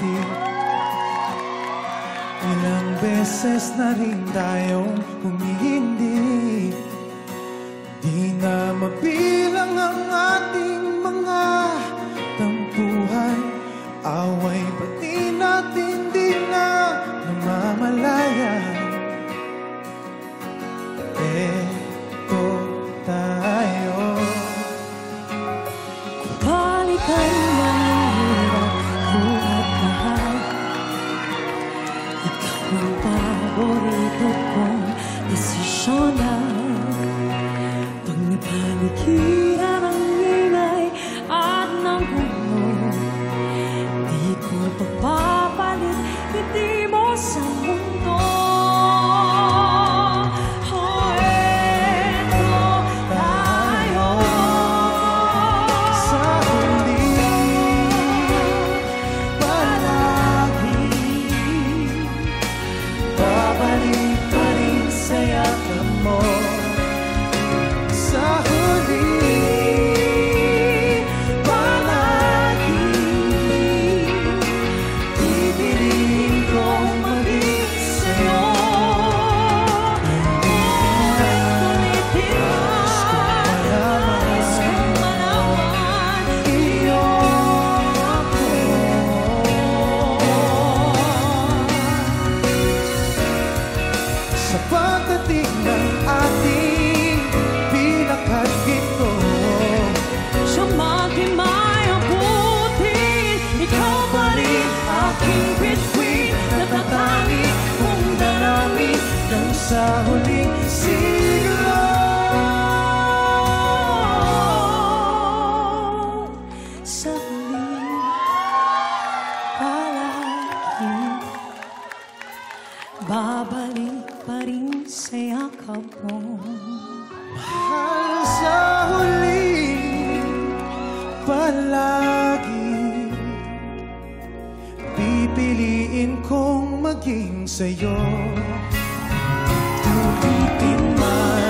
atin. Ilang beses na rin tayong humihindi. Di na mabilang ang ating mga tampuhan. Away pati natin di na namamalayan. Eto tayo. Kung balikan man ang hirap ko at mahal, ikaw ang paborito kong desisyonan. Pag napaligiran ang ingay at ng gulo, di ko pagpapalit, hindi mo sa mundo. Oh, eto tayo. Sa huli, palagi babalik pa rin sa yakap mo. Sa huli, palagi pipiliin kong maging sa'yo. Nais kong malaman iyo ako. Sa pagdating ng ating pinakagito, Siya maghimay ang butin, ikaw pa rin aking bituin. Natatangi kong dalangin hanggang sa huling siglo. sa huli, palagi babalik pa rin sa yakap mo. Mahal, sa huli, palagi pipiliin kong maging sa'yo. Tulitin man